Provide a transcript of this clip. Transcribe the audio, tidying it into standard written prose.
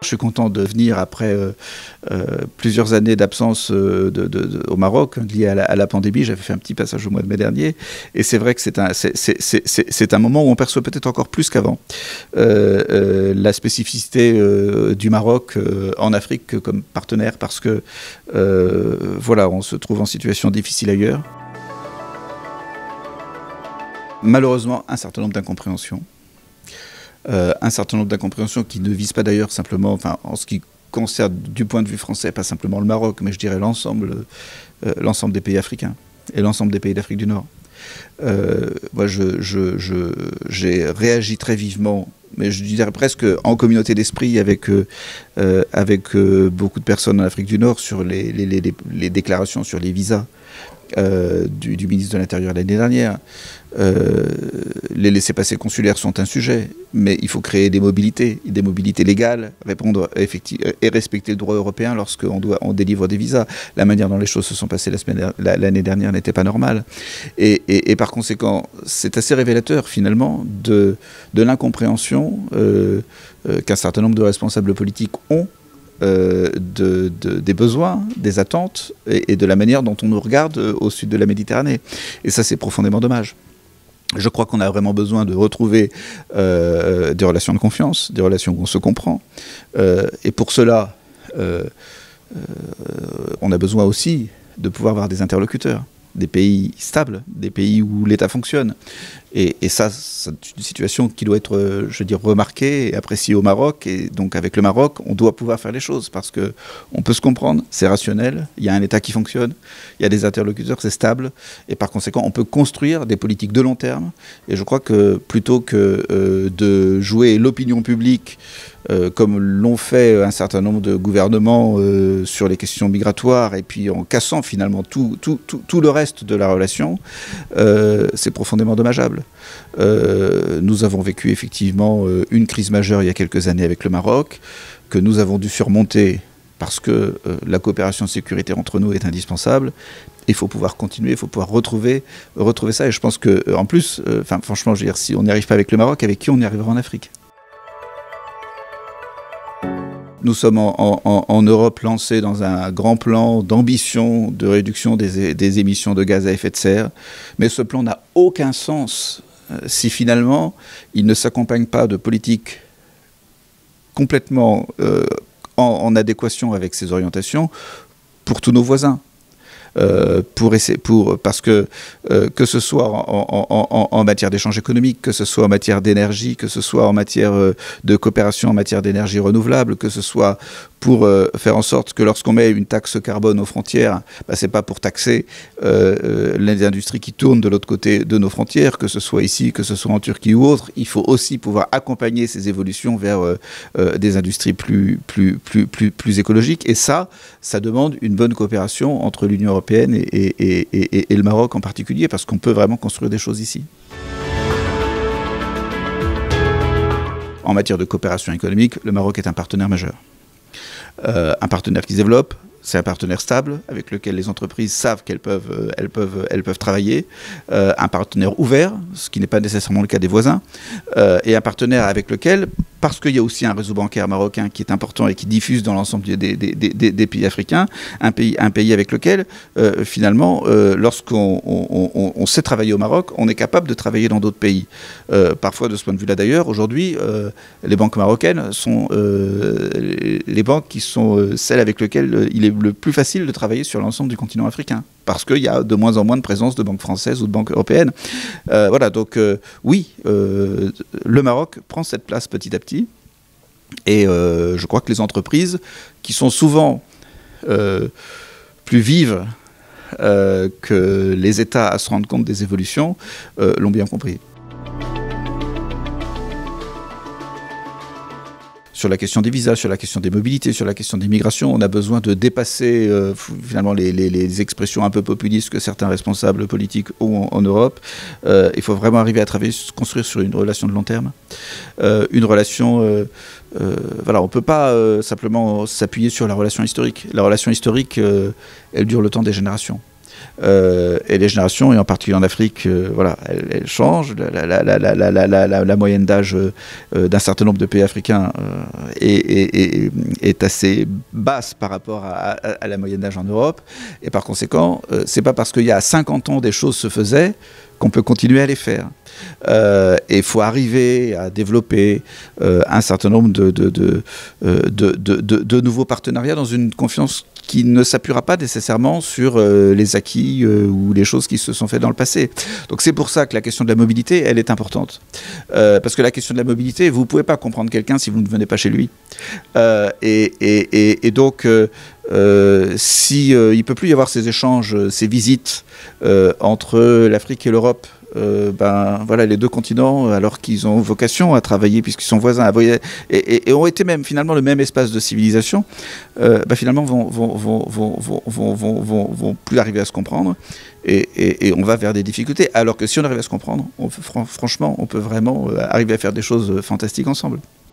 Je suis content de venir après plusieurs années d'absence au Maroc liées à la pandémie. J'avais fait un petit passage au mois de mai dernier. Et c'est vrai que c'est un moment où on perçoit peut-être encore plus qu'avant la spécificité du Maroc en Afrique comme partenaire, parce que voilà, on se trouve en situation difficile ailleurs. Malheureusement, un certain nombre d'incompréhensions. Un certain nombre d'incompréhensions qui ne visent pas d'ailleurs simplement, enfin, en ce qui concerne du point de vue français, pas simplement le Maroc, mais je dirais l'ensemble des pays africains et l'ensemble des pays d'Afrique du Nord. Moi, j'ai réagi très vivement, mais je dirais presque en communauté d'esprit avec beaucoup de personnes en Afrique du Nord sur les déclarations sur les visas du ministre de l'Intérieur l'année dernière. Les laissez-passer consulaires sont un sujet, mais il faut créer des mobilités légales, répondre et respecter le droit européen lorsqu'on délivre des visas. La manière dont les choses se sont passées l'année dernière n'était pas normale. Et par conséquent, c'est assez révélateur finalement de l'incompréhension qu'un certain nombre de responsables politiques ont des besoins, des attentes et de la manière dont on nous regarde au sud de la Méditerranée. Et ça, c'est profondément dommage. Je crois qu'on a vraiment besoin de retrouver des relations de confiance, des relations où on se comprend. Et pour cela, on a besoin aussi de pouvoir avoir des interlocuteurs, des pays stables, des pays où l'État fonctionne. Et ça, c'est une situation qui doit être, je veux dire, remarquée et appréciée au Maroc. Et donc avec le Maroc, on doit pouvoir faire les choses parce qu'on peut se comprendre, c'est rationnel, il y a un État qui fonctionne, il y a des interlocuteurs, c'est stable. Et par conséquent, on peut construire des politiques de long terme. Et je crois que plutôt que de jouer l'opinion publique comme l'ont fait un certain nombre de gouvernements sur les questions migratoires, et puis en cassant finalement tout le reste de la relation, c'est profondément dommageable. Nous avons vécu effectivement une crise majeure il y a quelques années avec le Maroc, que nous avons dû surmonter parce que la coopération sécuritaire entre nous est indispensable. Il faut pouvoir continuer, il faut pouvoir retrouver ça. Et je pense qu'en plus, franchement, je veux dire, si on n'y arrive pas avec le Maroc, avec qui on y arrivera en Afrique ? Nous sommes en Europe lancés dans un grand plan d'ambition de réduction des émissions de gaz à effet de serre. Mais ce plan n'a aucun sens si finalement il ne s'accompagne pas de politiques complètement en adéquation avec ces orientations pour tous nos voisins. Parce que ce soit en matière d'échange économique, que ce soit en matière d'énergie, que ce soit en matière de coopération en matière d'énergie renouvelable, que ce soit pour faire en sorte que lorsqu'on met une taxe carbone aux frontières, c'est pas pour taxer les industries qui tournent de l'autre côté de nos frontières, que ce soit ici, que ce soit en Turquie ou autre. Il faut aussi pouvoir accompagner ces évolutions vers des industries plus écologiques. Et ça demande une bonne coopération entre l'Union européenne et le Maroc en particulier, parce qu'on peut vraiment construire des choses ici. En matière de coopération économique, le Maroc est un partenaire majeur. Un partenaire qui se développe, c'est un partenaire stable avec lequel les entreprises savent qu'elles peuvent travailler, un partenaire ouvert, ce qui n'est pas nécessairement le cas des voisins, et un partenaire avec lequel, parce qu'il y a aussi un réseau bancaire marocain qui est important et qui diffuse dans l'ensemble des pays africains, un pays avec lequel, finalement, lorsqu'on sait travailler au Maroc, on est capable de travailler dans d'autres pays. Parfois, de ce point de vue-là d'ailleurs, aujourd'hui, les banques marocaines sont les banques qui sont celles avec lesquelles il est le plus facile de travailler sur l'ensemble du continent africain, parce qu'il y a de moins en moins de présence de banques françaises ou de banques européennes. Voilà, donc oui, le Maroc prend cette place petit à petit, et je crois que les entreprises, qui sont souvent plus vives que les États à se rendre compte des évolutions, l'ont bien compris. Sur la question des visas, sur la question des mobilités, sur la question des migrations, on a besoin de dépasser finalement les expressions un peu populistes que certains responsables politiques ont en Europe. Il faut vraiment arriver à construire sur une relation de long terme. Une relation... voilà, on ne peut pas simplement s'appuyer sur la relation historique. La relation historique, elle dure le temps des générations. et les générations, et en particulier en Afrique, voilà, elles changent. La moyenne d'âge d'un certain nombre de pays africains est assez basse par rapport à la moyenne d'âge en Europe. Et par conséquent, c'est pas parce qu'il y a 50 ans des choses se faisaient qu'on peut continuer à les faire. Et il faut arriver à développer un certain nombre de nouveaux partenariats dans une confiance qui ne s'appuiera pas nécessairement sur les acquis ou les choses qui se sont faites dans le passé. Donc c'est pour ça que la question de la mobilité, elle est importante. Parce que la question de la mobilité, vous ne pouvez pas comprendre quelqu'un si vous ne venez pas chez lui. Et donc, si il ne peut plus y avoir ces échanges, ces visites entre l'Afrique et l'Europe, ben voilà, les deux continents, alors qu'ils ont vocation à travailler puisqu'ils sont voisins, et ont été même finalement le même espace de civilisation, ben finalement vont plus arriver à se comprendre, et on va vers des difficultés. Alors que si on arrive à se comprendre, franchement, on peut vraiment arriver à faire des choses fantastiques ensemble.